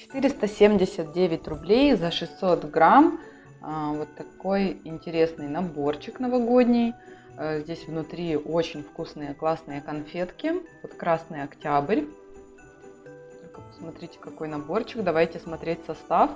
479 рублей за 600 грамм. Вот такой интересный наборчик новогодний. Здесь внутри очень вкусные, классные конфетки. Вот красный октябрь. Только посмотрите, какой наборчик. Давайте смотреть состав.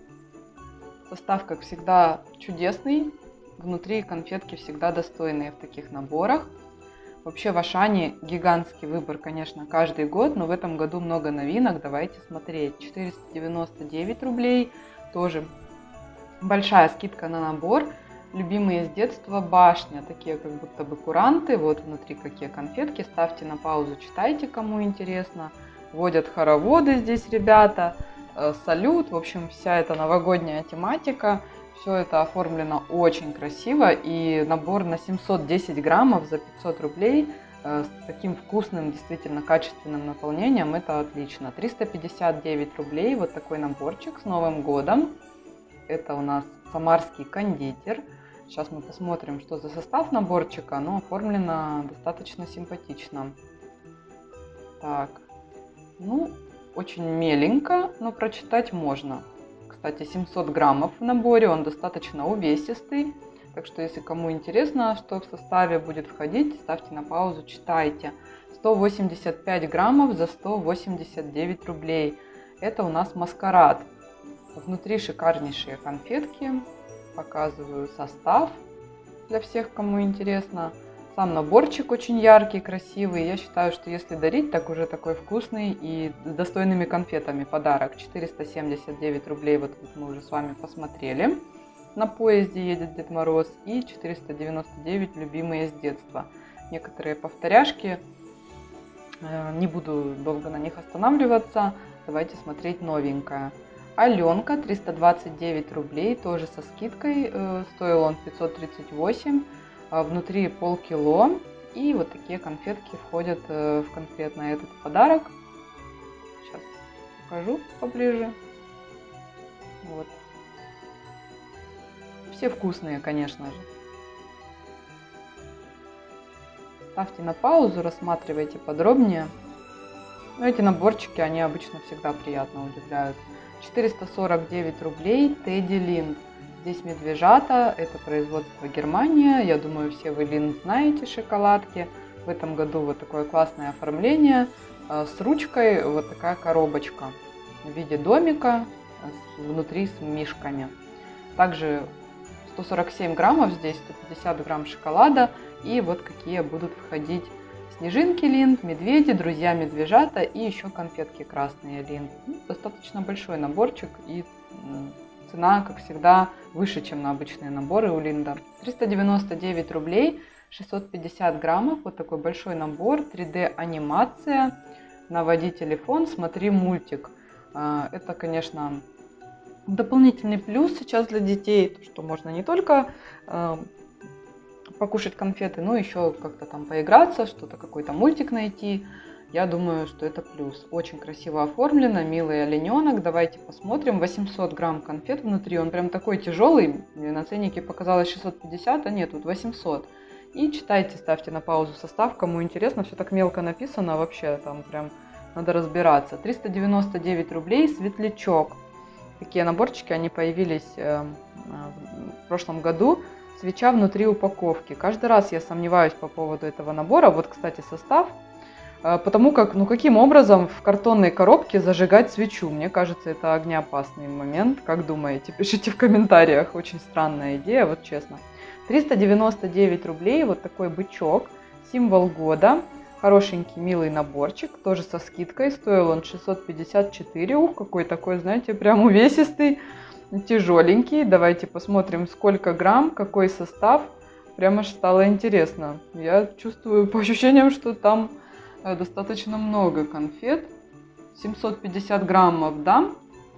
Состав, как всегда, чудесный. Внутри конфетки всегда достойные в таких наборах. Вообще в Ашане гигантский выбор, конечно, каждый год, но в этом году много новинок. Давайте смотреть. 499 рублей. Тоже большая скидка на набор. Любимые с детства башня. Такие как будто бы куранты. Вот внутри какие конфетки. Ставьте на паузу, читайте, кому интересно. Водят хороводы здесь ребята. Салют. В общем, вся эта новогодняя тематика. Все это оформлено очень красиво, и набор на 710 граммов за 500 рублей с таким вкусным, действительно качественным наполнением, это отлично. 359 рублей, вот такой наборчик с Новым годом. Это у нас самарский кондитер. Сейчас мы посмотрим, что за состав наборчика, оно оформлено достаточно симпатично. Так, ну, очень меленько, но прочитать можно. Кстати, 700 граммов в наборе, он достаточно увесистый. Так что, если кому интересно, что в составе будет входить, ставьте на паузу, читайте. 185 граммов за 189 рублей. Это у нас маскарад. Внутри шикарнейшие конфетки. Показываю состав для всех, кому интересно. Сам наборчик очень яркий, красивый. Я считаю, что если дарить, так уже такой вкусный и с достойными конфетами подарок. 479 рублей, вот мы уже с вами посмотрели. На поезде едет Дед Мороз. И 499 любимые с детства. Некоторые повторяшки. Не буду долго на них останавливаться. Давайте смотреть новенькое. Аленка, 329 рублей, тоже со скидкой. Стоил он 538. Внутри полкило, и вот такие конфетки входят в конкретно этот подарок. Сейчас покажу поближе. Вот. Все вкусные, конечно же. Ставьте на паузу, рассматривайте подробнее. Но эти наборчики, они обычно всегда приятно удивляют. 449 рублей, Тедди Линд. Здесь медвежата, это производство Германия. Я думаю, все вы Линд знаете, шоколадки. В этом году вот такое классное оформление с ручкой, вот такая коробочка в виде домика, внутри с мишками. Также 147 граммов, здесь 150 грамм шоколада. И вот какие будут входить снежинки Линд, медведи, друзья медвежата и еще конфетки красные Линд. Достаточно большой наборчик, и цена, как всегда, выше, чем на обычные наборы у Линда. 399 рублей, 650 граммов. Вот такой большой набор. 3D анимация. Наводи телефон, смотри мультик. Это, конечно, дополнительный плюс сейчас для детей, что можно не только покушать конфеты, но еще как-то там поиграться, что-то, какой-то мультик найти. Я думаю, что это плюс. Очень красиво оформлено, милый олененок. Давайте посмотрим. 800 грамм конфет внутри. Он прям такой тяжелый. Мне на ценнике показалось 650, а нет, тут 800. И читайте, ставьте на паузу состав, кому интересно. Все так мелко написано, вообще там прям надо разбираться. 399 рублей, светлячок. Такие наборчики, они появились в прошлом году. Свеча внутри упаковки. Каждый раз я сомневаюсь по поводу этого набора. Вот, кстати, состав. Потому как, ну каким образом в картонной коробке зажигать свечу? Мне кажется, это огнеопасный момент. Как думаете? Пишите в комментариях. Очень странная идея, вот честно. 399 рублей, вот такой бычок. Символ года. Хорошенький, милый наборчик. Тоже со скидкой. Стоил он 654. Ух, какой такой, знаете, прям увесистый. Тяжеленький. Давайте посмотрим, сколько грамм, какой состав. Прямо аж стало интересно. Я чувствую по ощущениям, что там достаточно много конфет. 750 граммов, да?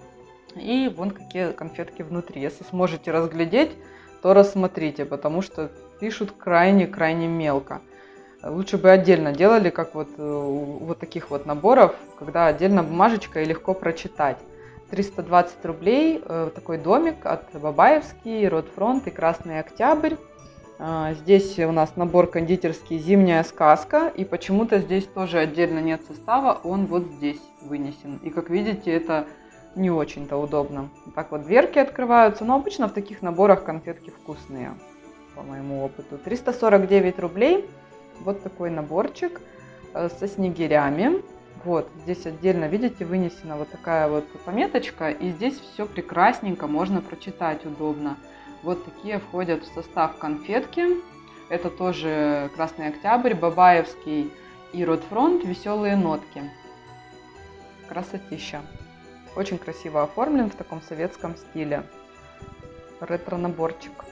И вон какие конфетки внутри. Если сможете разглядеть, то рассмотрите, потому что пишут крайне-крайне мелко. Лучше бы отдельно делали, как вот у таких вот наборов, когда отдельно бумажечка и легко прочитать. 320 рублей, такой домик от Бабаевский, Ротфронт и Красный Октябрь. Здесь у нас набор кондитерский «Зимняя сказка». И почему-то здесь тоже отдельно нет состава, он вот здесь вынесен. И как видите, это не очень-то удобно. Так вот дверки открываются, но обычно в таких наборах конфетки вкусные, по моему опыту. 349 рублей. Вот такой наборчик со снегирями. Вот здесь отдельно, видите, вынесена вот такая вот пометочка, и здесь все прекрасненько можно прочитать удобно. Вот такие входят в состав конфетки. Это тоже Красный Октябрь, Бабаевский и Ротфронт, веселые нотки. Красотища. Очень красиво оформлен в таком советском стиле. Ретро-наборчик.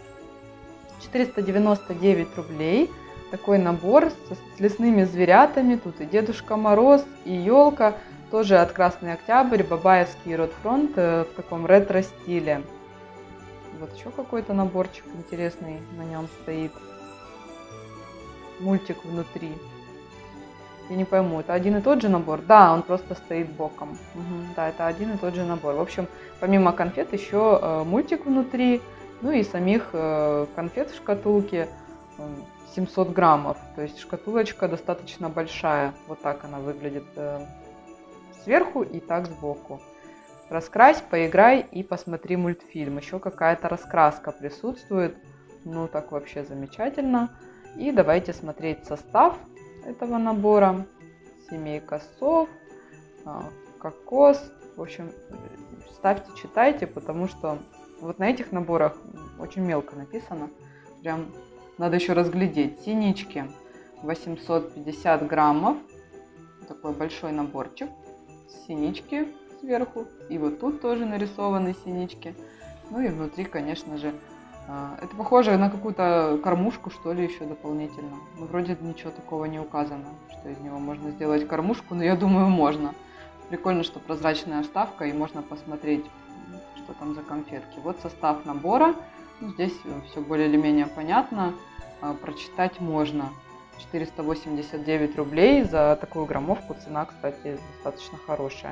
499 рублей. Такой набор с лесными зверятами. Тут и Дедушка Мороз, и елка. Тоже от Красный Октябрь, Бабаевский и Ротфронт в таком ретро-стиле. Вот еще какой-то наборчик интересный на нем стоит. Мультик внутри. Я не пойму, это один и тот же набор? Да, он просто стоит боком. Да, это один и тот же набор. В общем, помимо конфет еще мультик внутри, ну и самих конфет в шкатулке 700 граммов. То есть шкатулочка достаточно большая. Вот так она выглядит сверху и так сбоку. Раскрась, поиграй и посмотри мультфильм. Еще какая-то раскраска присутствует. Ну так вообще замечательно. И давайте смотреть состав этого набора. Семейка сов, кокос. В общем, ставьте, читайте, потому что вот на этих наборах очень мелко написано. Прям надо еще разглядеть. Синички 850 граммов. Такой большой наборчик. Синички сверху. И вот тут тоже нарисованы синички. Ну и внутри, конечно же, это похоже на какую-то кормушку, что ли, еще дополнительно. Но вроде ничего такого не указано, что из него можно сделать кормушку, но я думаю, можно. Прикольно, что прозрачная вставка, и можно посмотреть, что там за конфетки. Вот состав набора. Ну, здесь все более или менее понятно. Прочитать можно. 489 рублей за такую граммовку. Цена, кстати, достаточно хорошая.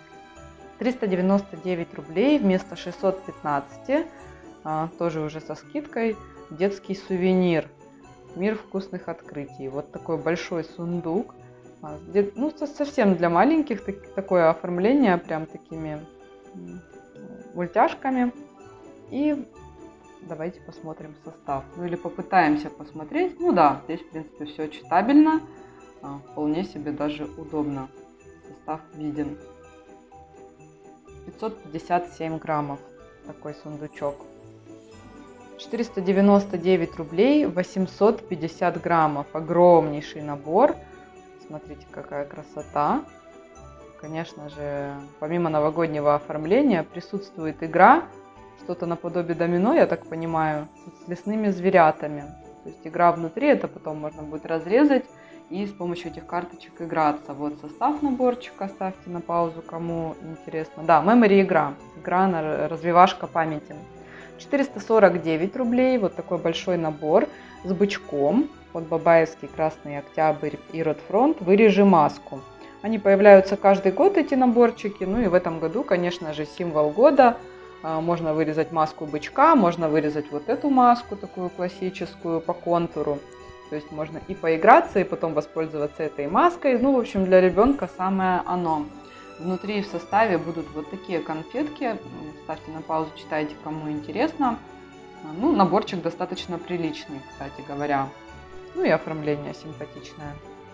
399 рублей вместо 615. Тоже уже со скидкой. Детский сувенир. Мир вкусных открытий. Вот такой большой сундук. Ну, совсем для маленьких. Такое оформление прям такими мультяшками. И давайте посмотрим состав. Ну или попытаемся посмотреть. Ну да, здесь в принципе все читабельно. Вполне себе даже удобно. Состав виден. 557 граммов. Такой сундучок. 499 рублей, 850 граммов. Огромнейший набор. Смотрите, какая красота. Конечно же, помимо новогоднего оформления присутствует игра. Что-то наподобие домино, я так понимаю, с лесными зверятами. То есть игра внутри, это потом можно будет разрезать и с помощью этих карточек играться. Вот состав наборчика, ставьте на паузу, кому интересно. Да, memory игра. Игра на развивашка памяти. 449 рублей, вот такой большой набор с бычком. Вот Бабаевский, Красный Октябрь и Ротфронт. Вырежи маску. Они появляются каждый год, эти наборчики. Ну и в этом году, конечно же, символ года. Можно вырезать маску бычка, можно вырезать вот эту маску, такую классическую по контуру. То есть можно и поиграться, и потом воспользоваться этой маской. Ну, в общем, для ребенка самое оно. Внутри в составе будут вот такие конфетки. Ставьте на паузу, читайте, кому интересно. Ну, наборчик достаточно приличный, кстати говоря. Ну и оформление симпатичное.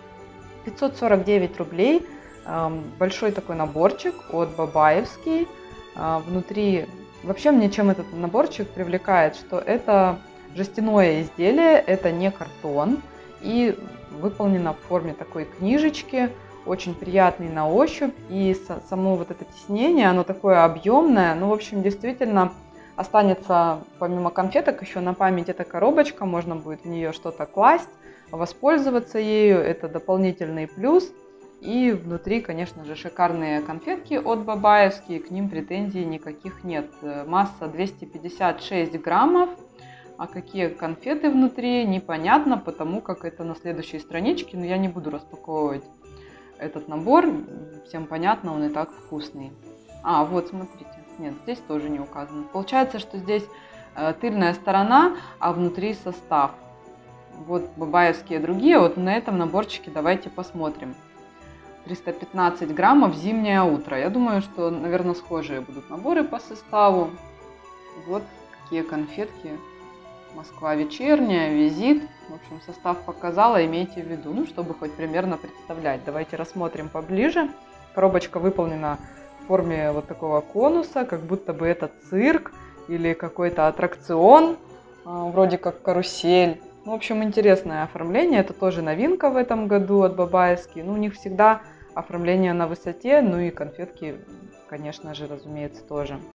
549 рублей. Большой такой наборчик от Бабаевский. Внутри, вообще мне чем этот наборчик привлекает, что это жестяное изделие, это не картон. И выполнено в форме такой книжечки. Очень приятный на ощупь, и само вот это тиснение, оно такое объемное. Ну, в общем, действительно останется, помимо конфеток, еще на память эта коробочка, можно будет в нее что-то класть, воспользоваться ею, это дополнительный плюс. И внутри, конечно же, шикарные конфетки от Бабаевский, к ним претензий никаких нет. Масса 256 граммов, а какие конфеты внутри, непонятно, потому как это на следующей страничке, но я не буду распаковывать этот набор, всем понятно, он и так вкусный. Вот, смотрите, нет, здесь тоже не указано. Получается, что здесь тыльная сторона, а внутри состав. Вот бабаевские другие, вот на этом наборчике давайте посмотрим. 315 граммов «Зимнее утро». Я думаю, что, наверное, схожие будут наборы по составу. Вот какие конфетки. Москва вечерняя, визит. В общем, состав показала, имейте в виду, ну, чтобы хоть примерно представлять. Давайте рассмотрим поближе. Коробочка выполнена в форме вот такого конуса, как будто бы это цирк или какой-то аттракцион, вроде как карусель. Ну, в общем, интересное оформление. Это тоже новинка в этом году от Бабаевски. Ну, у них всегда оформление на высоте, ну и конфетки, конечно же, разумеется, тоже.